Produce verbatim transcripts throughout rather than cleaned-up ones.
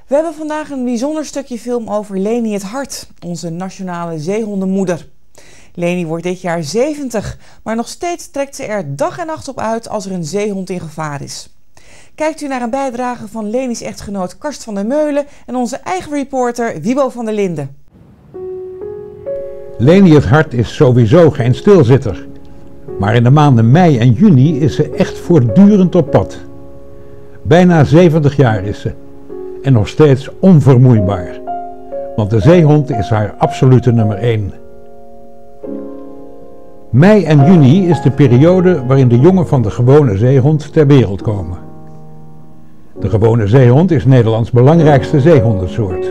We hebben vandaag een bijzonder stukje film over Leni het Hart, onze nationale zeehondenmoeder. Leni wordt dit jaar zeventig, maar nog steeds trekt ze er dag en nacht op uit als er een zeehond in gevaar is. Kijkt u naar een bijdrage van Leni's echtgenoot Karst van der Meulen en onze eigen reporter Wiebo van der Linden. Leni het Hart is sowieso geen stilzitter. Maar in de maanden mei en juni is ze echt voortdurend op pad. Bijna zeventig jaar is ze. En nog steeds onvermoeibaar. Want de zeehond is haar absolute nummer één. Mei en juni is de periode waarin de jongen van de gewone zeehond ter wereld komen. De gewone zeehond is Nederlands belangrijkste zeehondensoort.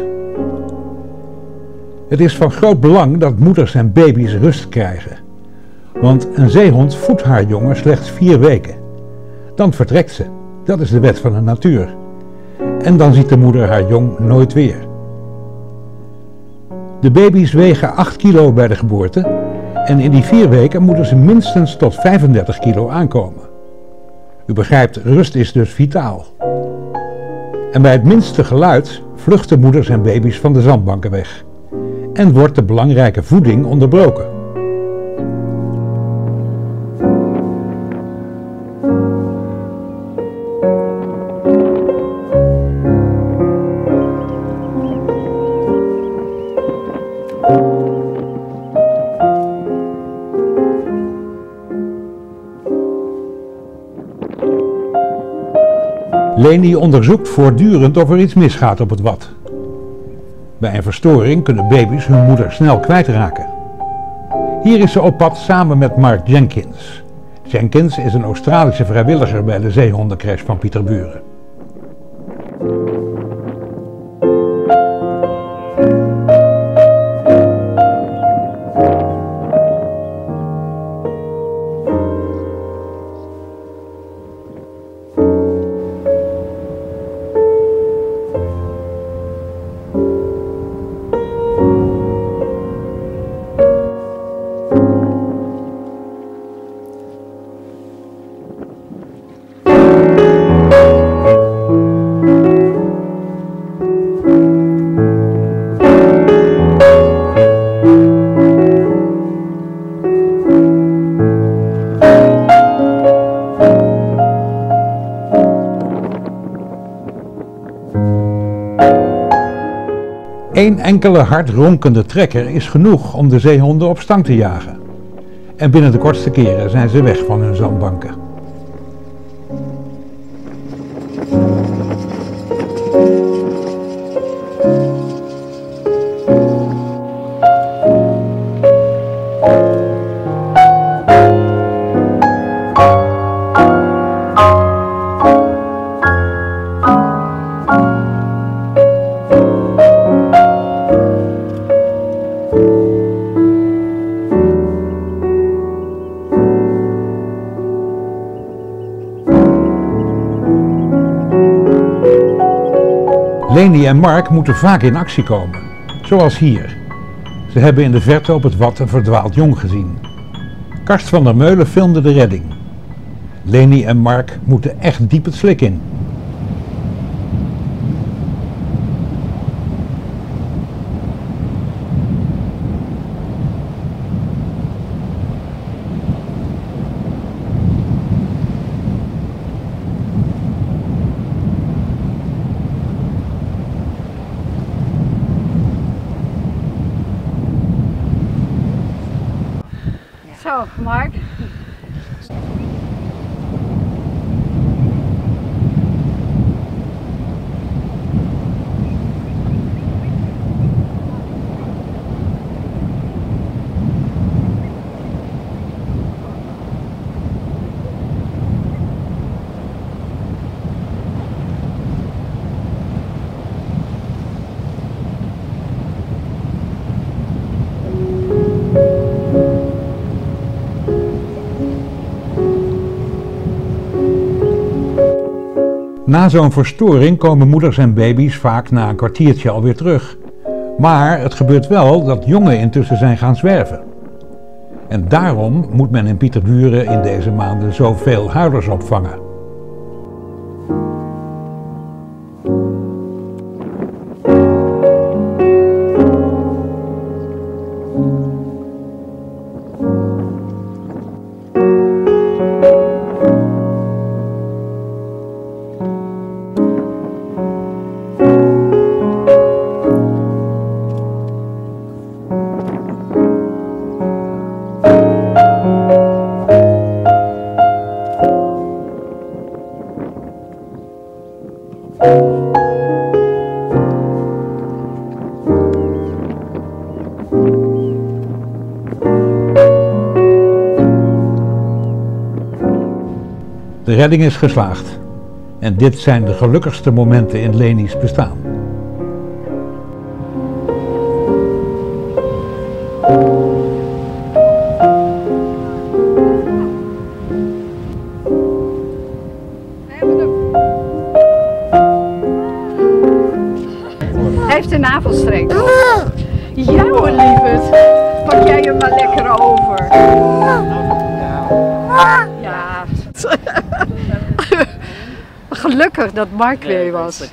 Het is van groot belang dat moeders en baby's rust krijgen. Want een zeehond voedt haar jongen slechts vier weken. Dan vertrekt ze. Dat is de wet van de natuur. En dan ziet de moeder haar jong nooit weer. De baby's wegen acht kilo bij de geboorte en in die vier weken moeten ze minstens tot vijfendertig kilo aankomen. U begrijpt, rust is dus vitaal. En bij het minste geluid vluchten moeders en baby's van de zandbanken weg. En wordt de belangrijke voeding onderbroken. Leni onderzoekt voortdurend of er iets misgaat op het wad. Bij een verstoring kunnen baby's hun moeder snel kwijtraken. Hier is ze op pad samen met Mark Jenkins. Jenkins is een Australische vrijwilliger bij de zeehondencrash van Pieterburen. Eén enkele hard ronkende trekker is genoeg om de zeehonden op stang te jagen. En binnen de kortste keren zijn ze weg van hun zandbanken. Leni en Mark moeten vaak in actie komen, zoals hier. Ze hebben in de verte op het wad een verdwaald jong gezien. Karst van der Meulen filmde de redding. Leni en Mark moeten echt diep het slik in. Zo, Mark. Na zo'n verstoring komen moeders en baby's vaak na een kwartiertje alweer terug. Maar het gebeurt wel dat jongen intussen zijn gaan zwerven. En daarom moet men in Pieterburen in deze maanden zoveel huilers opvangen. De redding is geslaagd. En dit zijn de gelukkigste momenten in Leni's bestaan. Hij heeft een navelstreng. Ja hoor, lieverd. Pak jij hem maar lekker over. Ja. Gelukkig dat Mark weer was.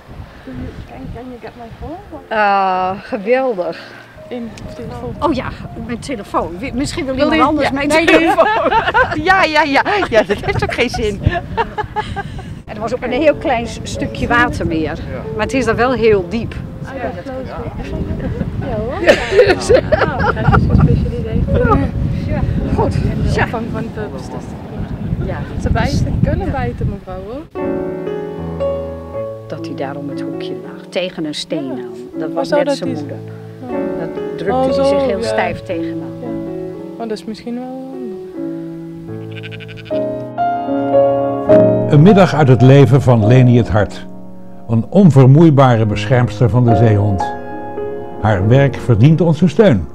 Uh, geweldig. In telefoon. Oh ja, mijn telefoon. Misschien wil Wil iemand die- anders ja, mijn nee, telefoon. Ja, ja, ja. Ja, dat heeft ook geen zin. En er was ook een heel klein stukje water meer. Maar het is dan wel heel diep. Goed. De Ja. opvang van Purpose. Dus Ja. ze bijten, kunnen bijten, mevrouw hoor. Dat hij daar om het hoekje lag. Tegen een steen aan. Dat was zo net dat zijn hij- moeder. Dat drukte Oh, hij zo, zich heel ja. stijf tegenaan. Oh, dat is misschien wel handig. Een middag uit het leven van Leni het Hart. Een onvermoeibare beschermster van de zeehond. Haar werk verdient onze steun.